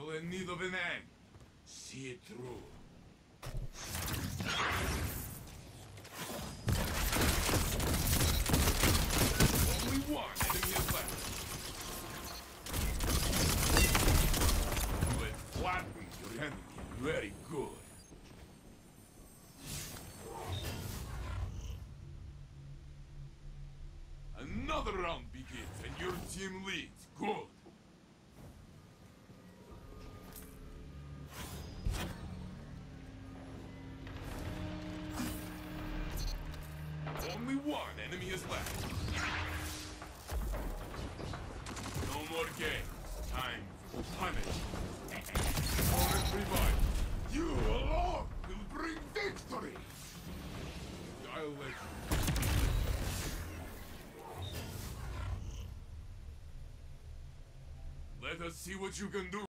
still in need of an end. See it through. Only one enemy is left. You had flattened your enemy. Very good. Another round begins and your team leads. Good. Only one enemy is left. No more games. Time for punishment. Opponent revived. You alone will bring victory. I'll let you. Let us see what you can do.